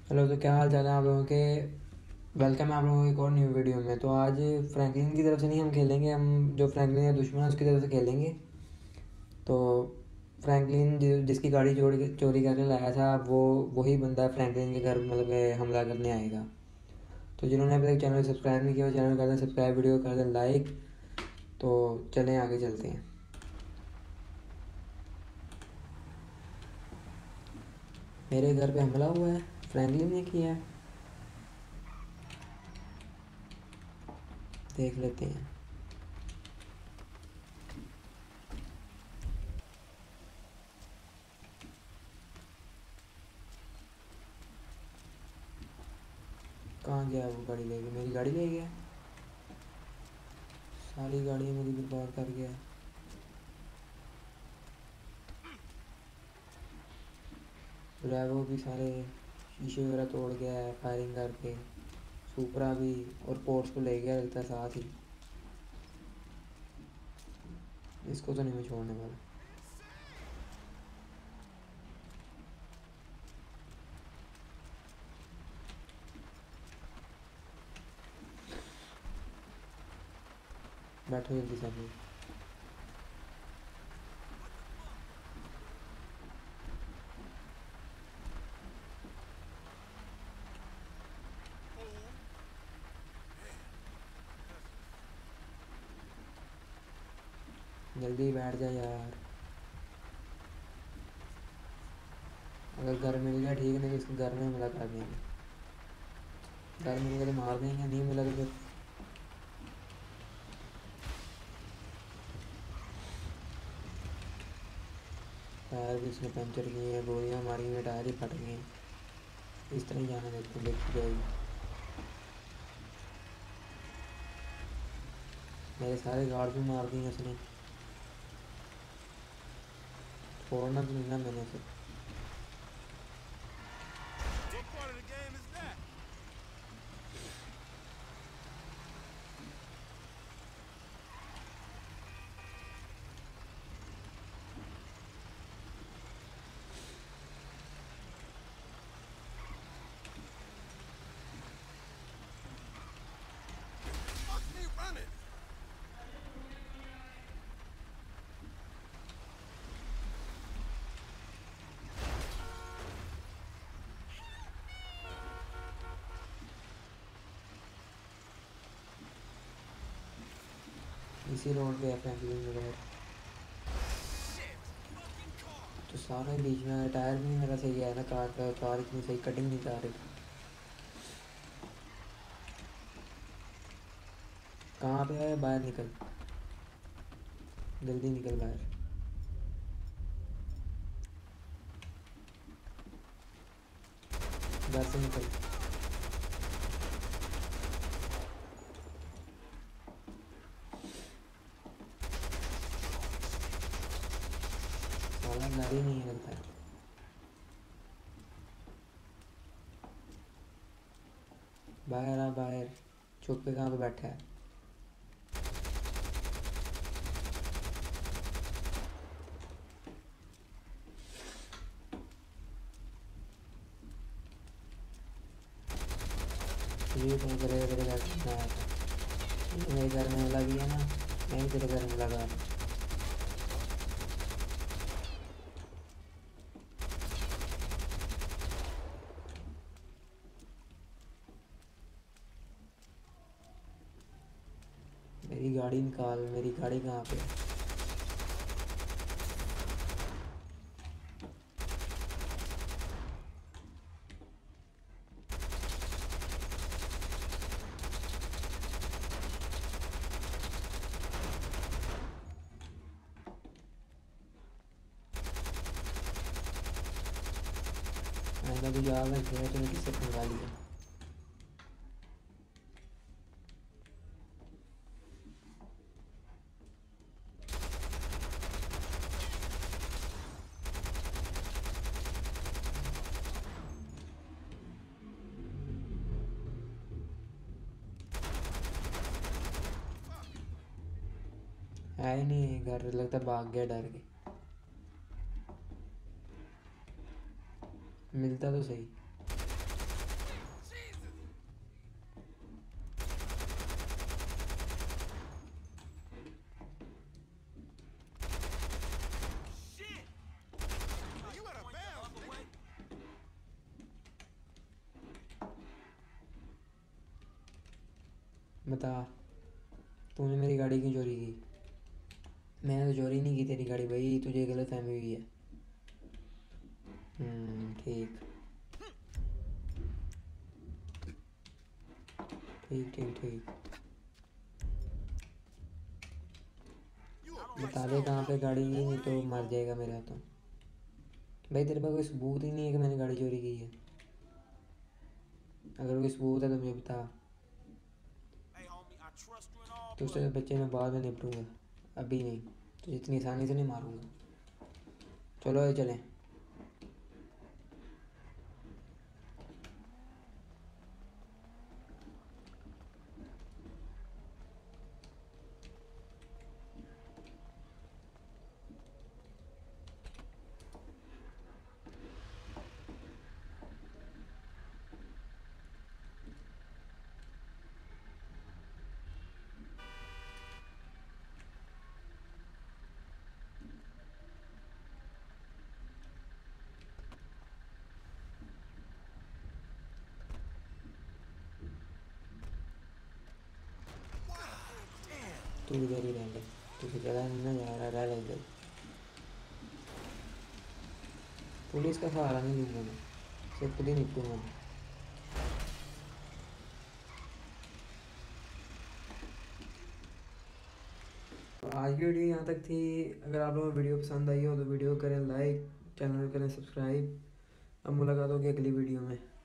Hello, तो क्या हाल चाल है आप लोगों के। वेलकम है आप लोगों को एक और न्यू वीडियो में। तो आज फ्रैंकलिन की तरफ से नहीं हम खेलेंगे, हम जो फ्रैंकलिन का दुश्मन है उसकी तरफ से खेलेंगे। तो फ्रैंकलिन जिसकी गाड़ी चोरी करके लाया था, वो वही बंदा फ्रैंकलिन के घर मतलब के हमला करने आएगा। तो जिन्होंने अभी तक चैनल सब्सक्राइब नहीं किया वो चैनल कर दें सब्सक्राइब, वीडियो कर दें लाइक। तो चलें आगे चलते हैं। मेरे घर पे हमला हुआ है, फ्रैंकलिन ने किया है, देख लेते हैं। कहाँ गया वो गाड़ी लेके? मेरी गाड़ी ले गया, सारी गाड़ियाँ मेरी बर्बाद कर गया। ब्रेवो भी सारे शीशे वगैरह तोड़ गया है फायरिंग करके। सुपरा भी, और पोर्स को ले गया लगता है साथ ही। इसको तो नहीं मैं छोड़ने वाला। बैठो जल्दी से आप लोग। जल्दी बैठ जा यार। अगर घर मिल गया ठीक, नहीं तो इसको घर में हमला कर देंगे। घर मिल गया तो मार देंगे, नहीं मिला तो फिर टायर भी इसने पंचर किए हैं, गोलियाँ मारी हैं, टायर ही फट गए हैं। इस तरह ही जाना देखती जाएगी। मेरे सारे गार्ड भी मार दिए उसने। छोड़ना तो नहीं ना मैंने उसे। What part of the game is that? Fuck me running! इसी रोड पे है फ्रैंकलिन मेरा। Shit! Fucking car! तो सारा ही बीच में टायर भी नहीं मेरा सही है ना, कार का कार इतनी सही कटिंग नहीं कर रही। कहाँ पे है? बाहर निकल, जल्दी निकल बाहर। घर से निकल। साला गाड़ी नहीं है लगता है। बाहर आ बाहर। चौक पे कहाँ पे बैठा है? ये तो तेरे तेरे घर में आया था। मेरे घर में लगी है ना, मैं ही तेरे घर में लगा। मेरी गाड़ी निकाल, मेरी गाड़ी कहाँ पे है? मैंने तो याद रखा है, तूने किससे पंगा लिया। है ही नहीं घर, लगता है भाग गया डर के। मिलता तो सही। बता, तूने मेरी गाड़ी क्यों चोरी की? मैंने तो चोरी नहीं की तेरी गाड़ी भाई, तुझे गलत फहमी हुई है। ठीक ठीक ठीक ठीक। You a bitch. बता दे कहाँ पे गाड़ी की, नहीं तो मर जाएगा मेरे हाथों। भाई तेरे पास कोई सबूत ही नहीं है कि मैंने गाड़ी चोरी की है। अगर कोई सबूत है तो मुझे बता। Hey, homie, I trust you in all, तुझसे but बच्चे मैं बाद में निपटूंगा, अभी नहीं। तुझे इतनी आसानी से नहीं मारूंगा। चलो ये चलें। तू इधर ही रहने, तुझे चला नहीं ना जा रहा, रह इधर। पुलिस का सहारा नहीं लूँगा मैं, सिर्फ खुद ही निपटूंगा मैं। आज की वीडियो यहाँ तक थी। अगर आप लोगों को वीडियो पसंद आई हो तो वीडियो करें लाइक, चैनल करें सब्सक्राइब। अब मुलाकात होगी अगली वीडियो में।